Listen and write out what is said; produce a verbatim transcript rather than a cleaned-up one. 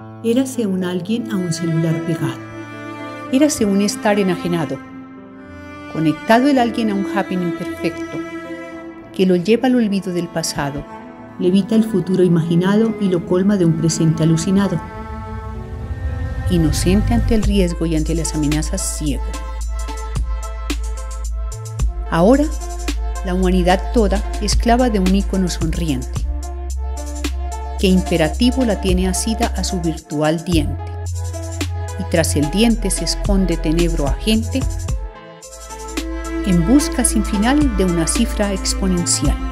Érase un alguien a un celular pegado. Érase un estar enajenado. Conectado el alguien a un happening perfecto, que lo lleva al olvido del pasado, le evita el futuro imaginado y lo colma de un presente alucinado. Inocente ante el riesgo y ante las amenazas ciego. Ahora, la humanidad toda esclava de un ícono sonriente, que imperativo la tiene asida a su virtual diente, y tras el diente se esconde tenebro agente en busca sin final de una cifra exponencial.